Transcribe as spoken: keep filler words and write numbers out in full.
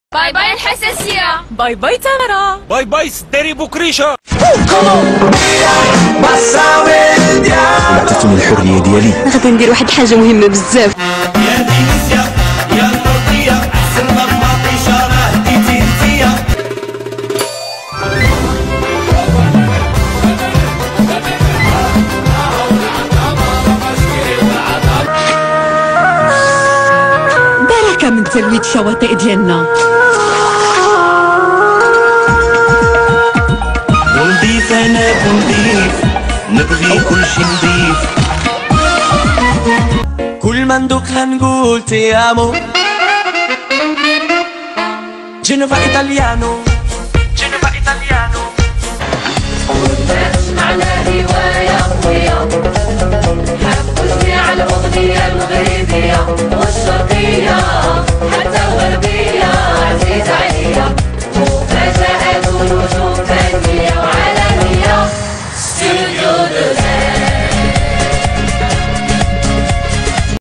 باي باي الحساسية، باي باي تامرة، باي باي سداري بوكريشة. لقيت من الحرية ديالي غادي ندير واحد الحاجة مهمة بزاف. يا دينيسيا يا النوردية أحسن ما بمطيشة راه ديتي انتيا. بركة من ترويج الشواطئ ديالنا. ونضيف أنا ونضيف نبغي كلشي نضيف. كل ما ندوقها نقول تي امو. جنوفا ايطاليانو جنوفا ايطاليانو. معنا هواية قوية، حفزني على الأغنية المغربية والشرقية حتى الغربية.